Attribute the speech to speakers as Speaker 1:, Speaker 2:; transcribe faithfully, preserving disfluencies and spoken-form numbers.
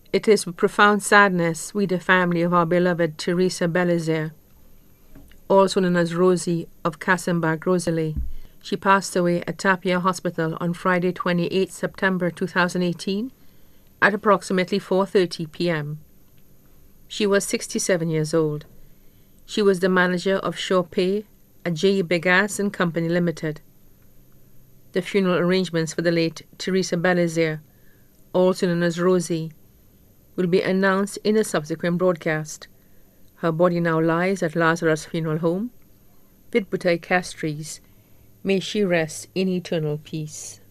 Speaker 1: It is with profound sadness we, the family of our beloved Theresa Belizaire, also known as Rosie of Kassenbach Rosalie. She passed away at Tapia Hospital on Friday, the twenty-eighth of September two thousand eighteen at approximately four thirty p m She was sixty-seven years old. She was the manager of Chopé at J. Begas and Company Limited. The funeral arrangements for the late Theresa Belizaire, also known as Rosie, will be announced in a subsequent broadcast. Her body now lies at Lazarus Funeral Home, Villebuteil Castries. May she rest in eternal peace.